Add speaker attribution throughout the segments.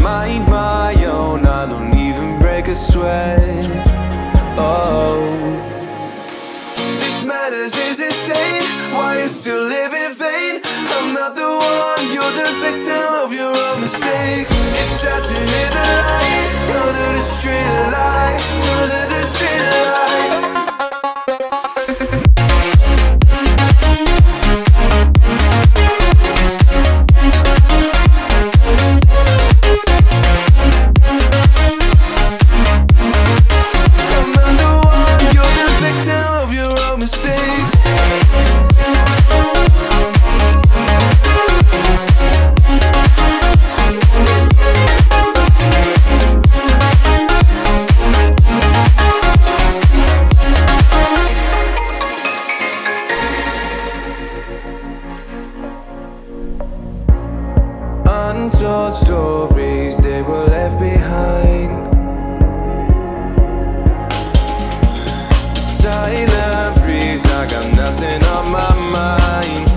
Speaker 1: mind my own, I don't even break a sweat. Oh, this madness is insane. Why you still live in vain? I'm not the one, you're the victim of your own mistakes. It's sad to hear the lights under the street lights, under the street lights. Untold stories, they were left behind. Silent breeze, I got nothing on my mind.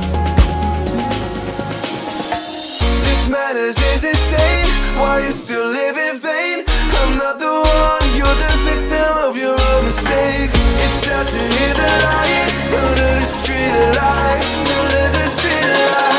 Speaker 1: This madness is insane. Why you still live in vain? I'm not the one, you're the victim of your own mistakes. It's sad to hear the lights under the street lights, under the street lights.